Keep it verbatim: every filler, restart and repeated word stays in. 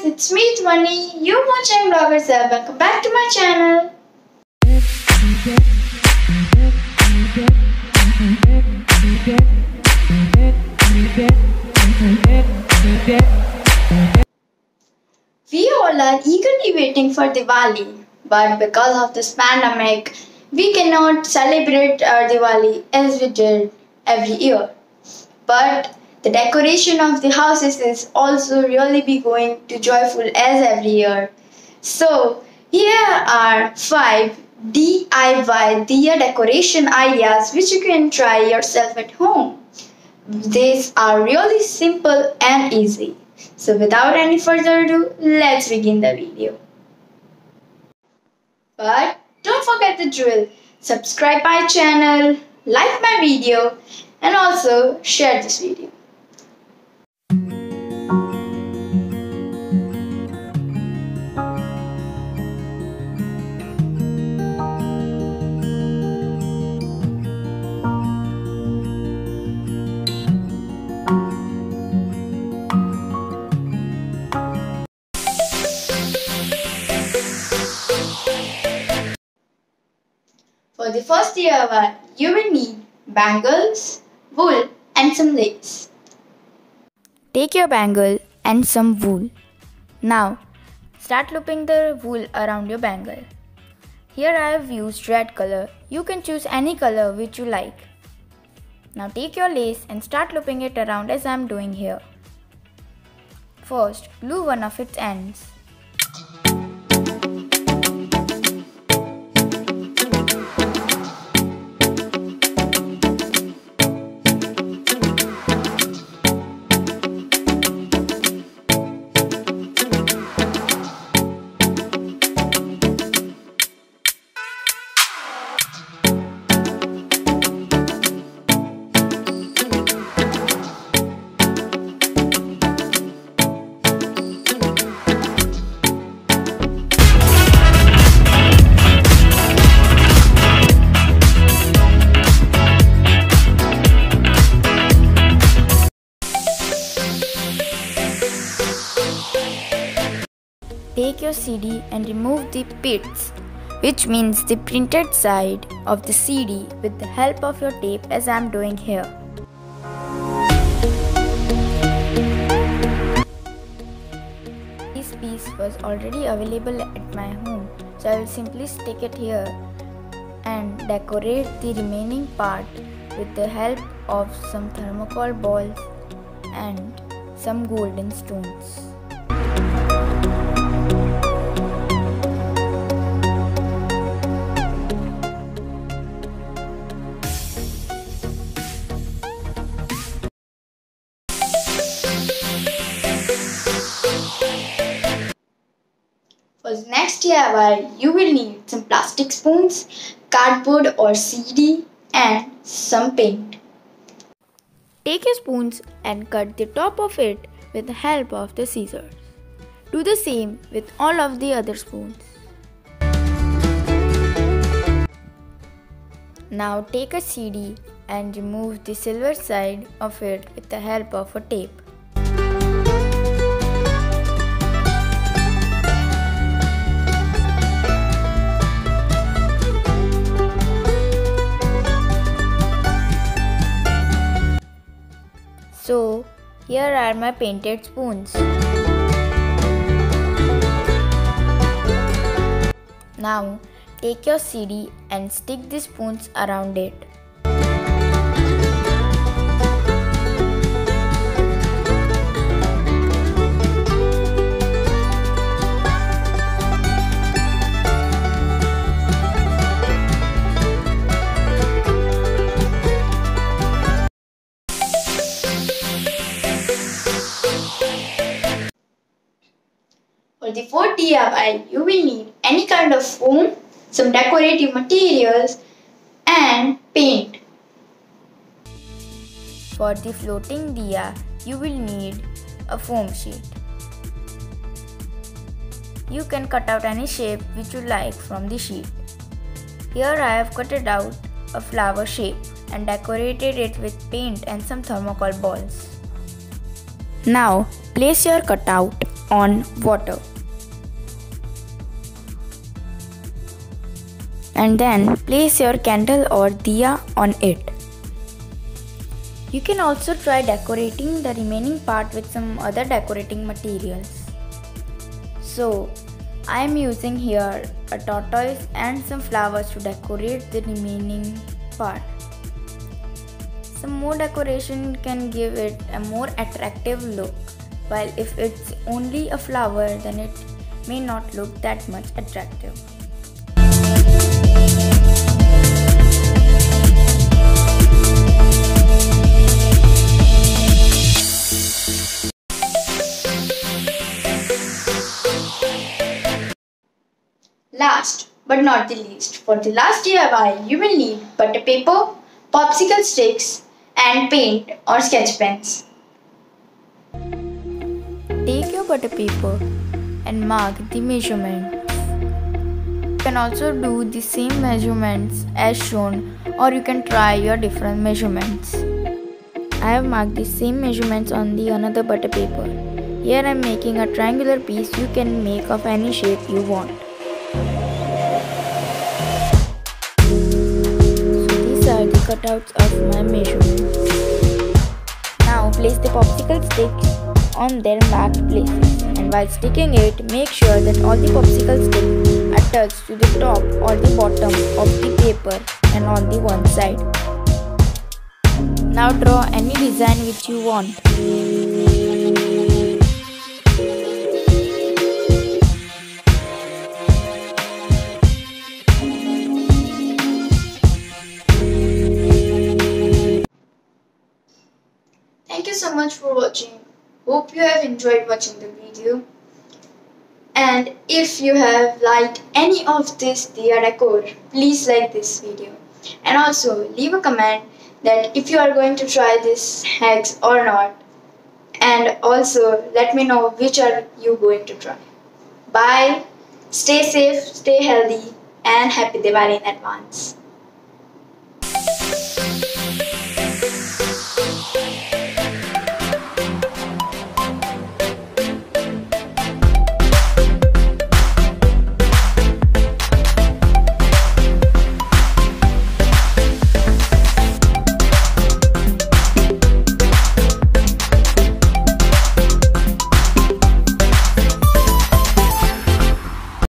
it's me Dhwani. You're watching VLOGGERSHUB. Welcome back to my channel. We all are eagerly waiting for Diwali, but because of this pandemic, we cannot celebrate our Diwali as we did every year. But the decoration of the houses is also really be going to joyful as every year. So here are five D I Y Diya decoration ideas which you can try yourself at home. These are really simple and easy. So without any further ado, let's begin the video. But don't forget the drill. Subscribe my channel, like my video, and also share this video. For the first D I Y, you will need bangles, wool and some lace. Take your bangle and some wool. Now, start looping the wool around your bangle. Here I have used red color. You can choose any color which you like. Now take your lace and start looping it around as I am doing here. First, glue one of its ends. Take your C D and remove the pits, which means the printed side of the C D, with the help of your tape as I am doing here. This piece was already available at my home, so I will simply stick it here and decorate the remaining part with the help of some thermocol balls and some golden stones. For the next D I Y, you will need some plastic spoons, cardboard or C D and some paint. Take your spoons and cut the top of it with the help of the scissors. Do the same with all of the other spoons. Now take a C D and remove the silver side of it with the help of a tape. So, here are my painted spoons. Now, take your C D and stick the spoons around it. For the fourth D I Y, you will need any kind of foam, some decorative materials and paint. For the floating diya, you will need a foam sheet. You can cut out any shape which you like from the sheet. Here I have cut it out a flower shape and decorated it with paint and some thermocol balls. Now place your cutout on water. And then place your candle or diya on it. You can also try decorating the remaining part with some other decorating materials. So, I am using here a tortoise and some flowers to decorate the remaining part. Some more decoration can give it a more attractive look, while if it's only a flower then it may not look that much attractive. Last but not the least, for the last D I Y, you will need butter paper, popsicle sticks, and paint or sketch pens. Take your butter paper and mark the measurements. You can also do the same measurements as shown, or you can try your different measurements. I have marked the same measurements on the another butter paper. Here I am making a triangular piece. You can make of any shape you want. Are the cutouts of my measurements. Now place the popsicle sticks on their marked places, and while sticking it, make sure that all the popsicle sticks are touched to the top or the bottom of the paper and on the one side. Now draw any design which you want. Thank you so much for watching. Hope you have enjoyed watching the video. And if you have liked any of this Diya decor, please like this video. And also leave a comment that if you are going to try this hacks or not. And also let me know which are you going to try. Bye. Stay safe, stay healthy, and happy Diwali in advance.